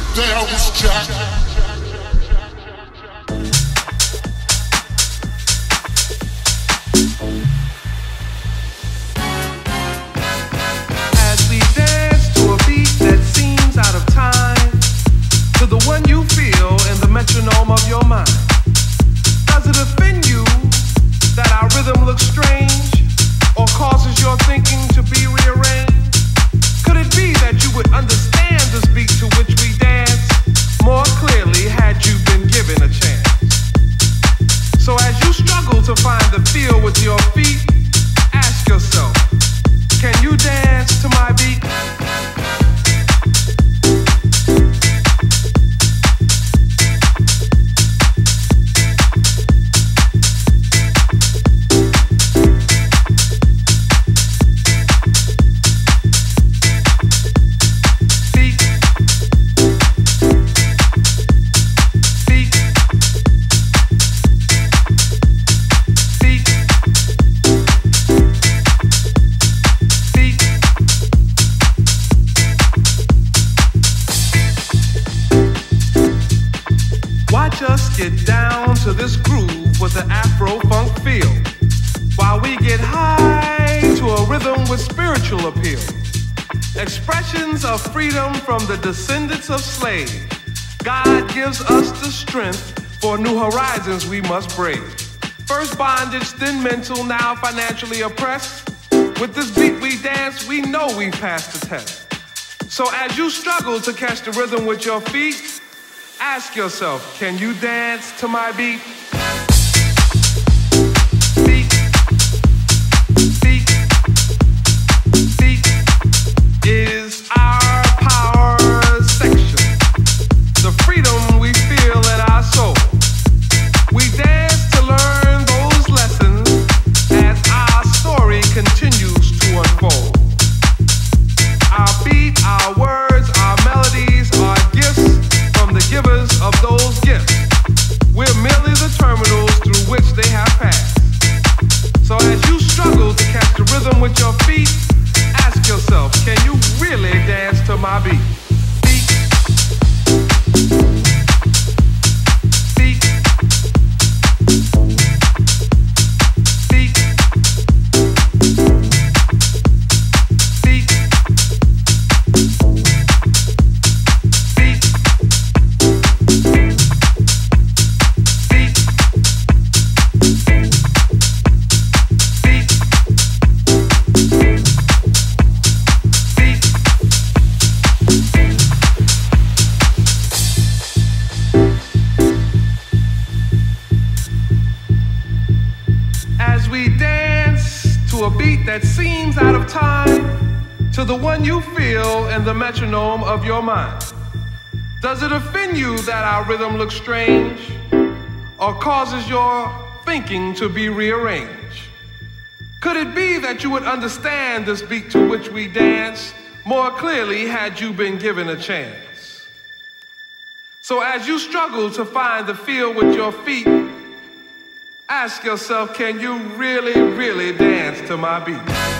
That was Jack. Metronome of your mind. Does it offend you that our rhythm looks strange or causes your thinking to be rearranged? Could it be that you would understand this beat to which we dance more clearly had you been given a chance? So as you struggle to find the feel with your feet, ask yourself, can you dance to my beat? Get down to this groove with an Afro-funk feel, while we get high to a rhythm with spiritual appeal. Expressions of freedom from the descendants of slaves. God gives us the strength for new horizons we must brave. First bondage, then mental, now financially oppressed. With this beat we dance, we know we passed the test. So as you struggle to catch the rhythm with your feet, ask yourself, can you dance to my beat? Beat, beat, beat is our power section. The freedom we feel in our soul. We dance to learn those lessons as our story continues to unfold. Our beat, our words, our melodies, our gifts from the givers of those gifts. We're merely the terminals through which they have passed. So as you struggle to catch the rhythm with your feet, ask yourself, can you really dance to my beat? That seems out of time to the one you feel in the metronome of your mind. Does it offend you that our rhythm looks strange or causes your thinking to be rearranged? Could it be that you would understand this beat to which we dance more clearly had you been given a chance? So as you struggle to find the feel with your feet, ask yourself, can you really, really dance to my beat?